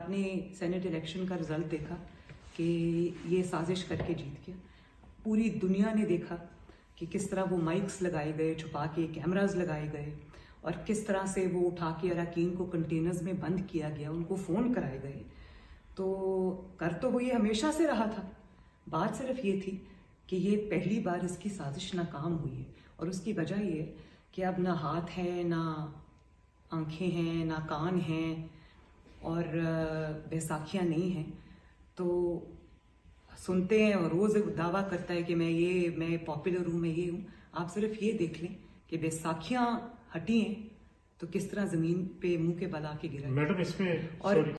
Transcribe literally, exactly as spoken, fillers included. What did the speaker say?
आपने senate election का result देखा कि ये साजिश करके जीत गया। पूरी दुनिया ने देखा कि किस तरह वो माइक्स लगाए गए, छुपा के कैमरास लगाए गए और किस तरह से वो उठा के अराकीन को कंटेनर्स में बंद किया गया, उनको फ़ोन कराए गए। तो कर तो वो ये हमेशा से रहा था, बात सिर्फ ये थी कि ये पहली बार इसकी साजिश नाकाम हुई है। और उसकी वजह ये है कि अब ना हाथ है, ना आंखें हैं, ना कान हैं और बैसाखियाँ नहीं हैं। तो सुनते हैं और रोज़ दावा करता है कि मैं ये मैं पॉपुलर हूँ, मैं ये हूँ। आप सिर्फ ये देख लें कि बैसाखियाँ हटी हैं तो किस तरह ज़मीन पे मुंह के बल आके गिरा। मैडम इसमें और